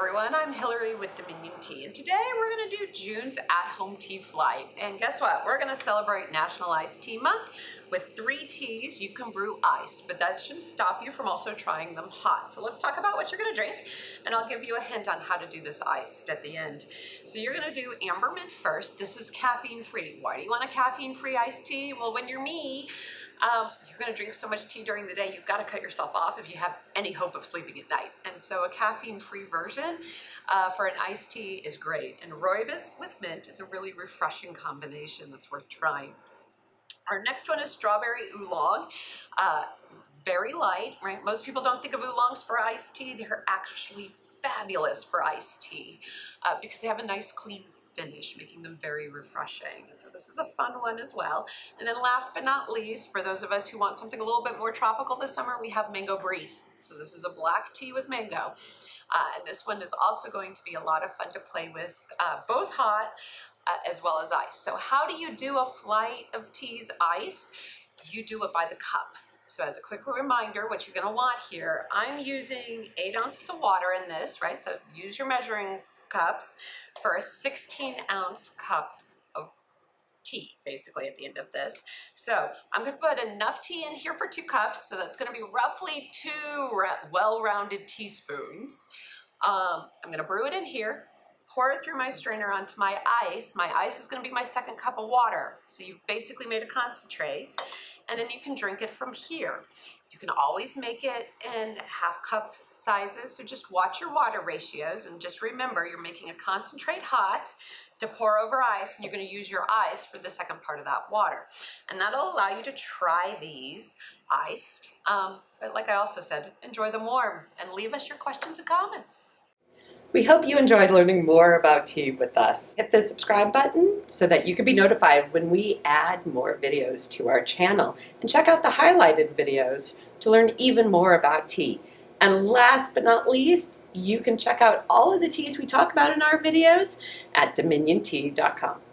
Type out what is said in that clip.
everyone, I'm Hillary with Dominion Tea, and today we're going to do June's at-home tea flight. And guess what? We're going to celebrate National Iced Tea Month with 3 teas you can brew iced, but that shouldn't stop you from also trying them hot. So let's talk about what you're going to drink, and I'll give you a hint on how to do this iced at the end. So you're going to do amber mint first. This is caffeine-free. Why do you want a caffeine-free iced tea? Well, when you're me, you're going to drink so much tea during the day, you've got to cut yourself off if you have any hope of sleeping at night. And so a caffeine-free version for an iced tea is great. And rooibos with mint is a really refreshing combination that's worth trying. Our next one is strawberry oolong. Very light, right? Most people don't think of oolongs for iced tea. They're actually fabulous for iced tea because they have a nice clean finish, making them very refreshing. And so this is a fun one as well. And then last but not least, for those of us who want something a little bit more tropical this summer, we have Mango Breeze. So this is a black tea with mango. And this one is also going to be a lot of fun to play with, both hot as well as ice. So how do you do a flight of teas iced? You do it by the cup. So as a quick reminder, what you're gonna want here, I'm using 8 ounces of water in this, right? So use your measuring cups for a 16-ounce cup of tea, basically, at the end of this. So I'm going to put enough tea in here for 2 cups, so that's going to be roughly 2 well-rounded teaspoons. I'm going to brew it in here, pour it through my strainer onto my ice. My ice is going to be my 2nd cup of water. So you've basically made a concentrate, and then you can drink it from here. You can always make it in half-cup sizes, so just watch your water ratios and just remember you're making a concentrate hot to pour over ice, and you're going to use your ice for the 2nd part of that water. And that'll allow you to try these iced, but like I also said, enjoy them warm and leave us your questions and comments. We hope you enjoyed learning more about tea with us. Hit the subscribe button so that you can be notified when we add more videos to our channel. And check out the highlighted videos to learn even more about tea. And last but not least, you can check out all of the teas we talk about in our videos at dominiontea.com.